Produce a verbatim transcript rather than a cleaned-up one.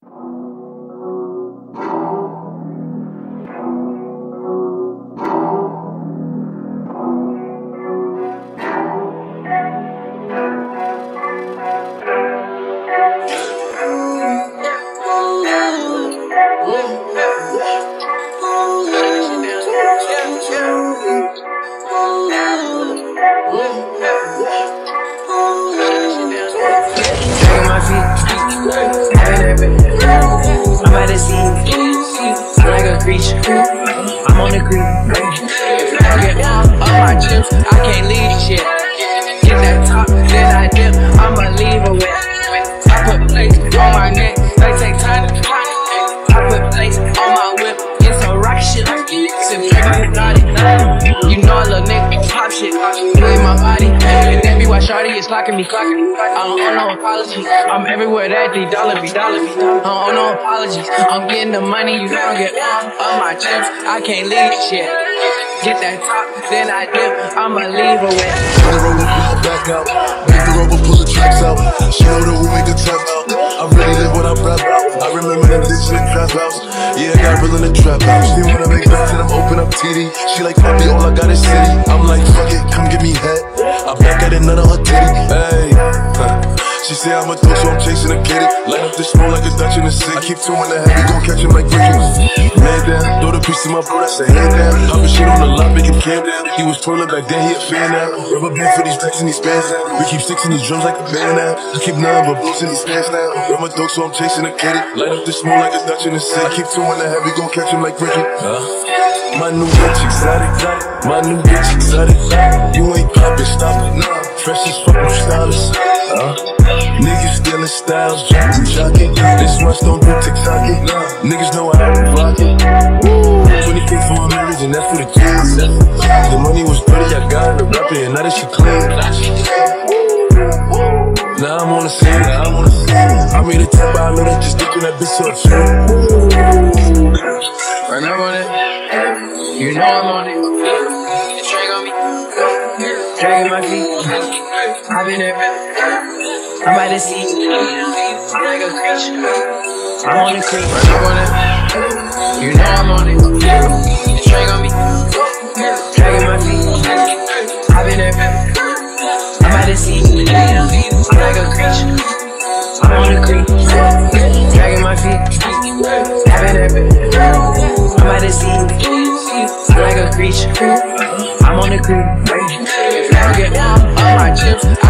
I'm on the green. If I get off of my chips, I can't leave shit. Get that top, then I dip. I'ma leave a whip. I put plates on my neck, they take time to find it. I put plates on my whip. It's some rock shit like sip drink like Gotti. You know a little nigga pop shit. Play my body, and that be why shawty is clocking me, clocking me. I don't owe no apologies. I'm everywhere that the dollar be, dollar be. I don't owe no apologies. I'm getting the money, you don't get off of my chips. I can't leave shit. Get that top, then I dip. I'ma leave a whip. Turn the rover, pull her back out. Make the rover, pull the tracks out. She know that we make a tap out. I really live what I rap out. I remember them days in the trap house. Yeah, I got real in the trap house. She wanna make back to them, open up T D. She like, papi, all I got is city. I'm like, fuck it, come give me head. I back at it, none of her titty. Hey, huh. She say I'm a thug, so I'm chasing a kitty. Light up the smoke like a Dutch in the city. I keep two in the head, we gon' catch him like Ricky. Man down, throw the piece to my bro, that's a hand down. Poppin' shit on the lot, make him calm down. He was twirling back then, he a fan now. Rubber band for these racks and these spans now. We keep sticks in these drums like a band now. I keep none but boots in these pants now. I'm a thug, so I'm chasing a kitty. Light up the smoke like a Dutch in the city. I keep two in the head, we gon' catch him like Ricky. Huh? My new bitch exotic, my new bitch exotic. You ain't poppin', stop it, nah. Fresh as fuck, I'm stylish. Uh, niggas stealing styles, dropping jockey. This much don't do TikTok. Nah. Niggas know how to block it. twenty K for my marriage, and that's for the kids. The money was dirty, I got her rapping, and now that she clean. Now I'm on the scene, now I'm on the scene. I made a tap, I know that just dipping that bitch up. Run up on it, you know I'm on it. Drag on me, dragging my feet. I've been there, I'm by the sea. I'm like a creature, I'm on the creek. Run up on it, you know I'm on it. Drag on me, dragging my feet. I've been there, I'm by the sea. I'm like a creature, I'm on the creek. Dragging my feet. I've been there, I'm by the sea. I'm like a creature, I'm on the creek. If I get off of my chips,